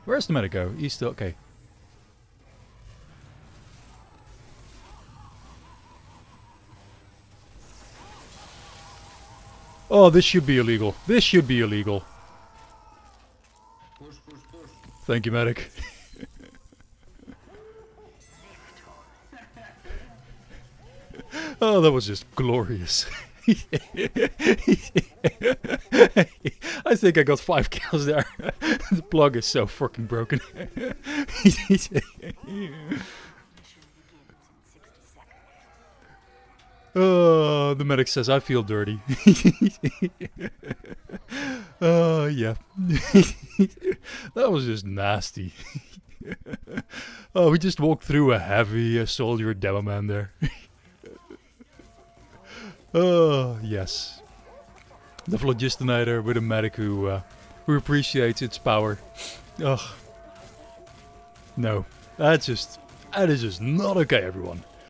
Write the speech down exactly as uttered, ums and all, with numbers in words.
Where's the medic go? He's still... Okay. Oh, this should be illegal. This should be illegal. Push, push, push. Thank you, medic. Oh, that was just glorious. I think I got five kills there. The plug is so fucking broken. Oh, the medic says I feel dirty. Oh, uh, yeah. That was just nasty. Oh, we just walked through a heavy uh, soldier demo man there. Oh, yes. The Phlogistinator with a medic who, uh, who appreciates its power. Ugh. No. That's just... That is just not okay, everyone.